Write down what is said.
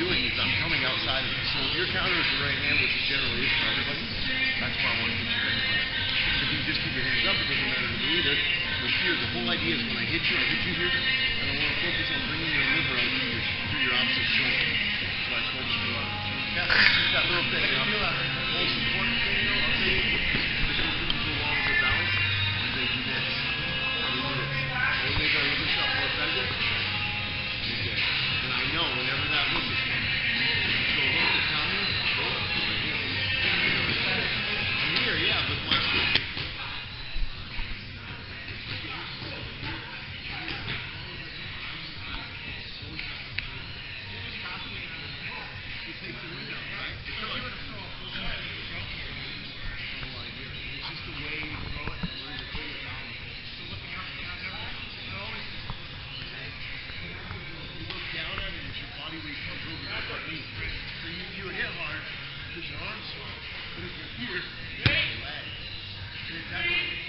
doing is I'm coming outside of it. So if your counter is the right hand, which it generally is for everybody, that's where I want to put your anybody. If you just keep your hands up, it doesn't matter to me either. But here, the whole idea is when I hit you here, and I want to focus on bringing your liver out through your opposite shoulder. So I focus on that little thing. And the most important thing, though, I'll tell you, the two things go along with the balance, is they do this. They do this. They make our liver shot more effective. Okay. And I know whenever that look is coming. So look at Tommy. I'm here, yeah, but my you would hit hard because your arms swell. But if you're here, your legs. And exactly